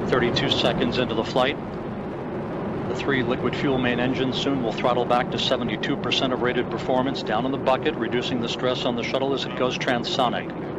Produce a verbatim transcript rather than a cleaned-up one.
thirty-two seconds into the flight. The three liquid fuel main engines soon will throttle back to seventy-two percent of rated performance down in the bucket, reducing the stress on the shuttle as it goes transonic.